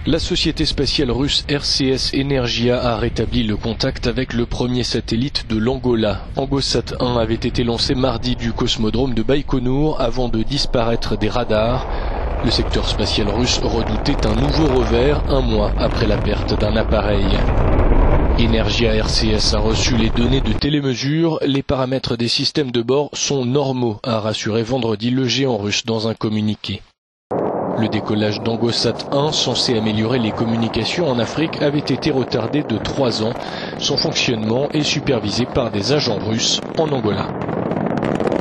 La société spatiale russe RCS Energia a rétabli le contact avec le premier satellite de l'Angola. Angosat 1 avait été lancé mardi du cosmodrome de Baïkonour avant de disparaître des radars. Le secteur spatial russe redoutait un nouveau revers un mois après la perte d'un appareil. Energia RCS a reçu les données de télémesure. Les paramètres des systèmes de bord sont normaux, a rassuré vendredi le géant russe dans un communiqué. Le décollage d'Angosat 1, censé améliorer les communications en Afrique, avait été retardé de 3 ans. Son fonctionnement est supervisé par des agents russes en Angola.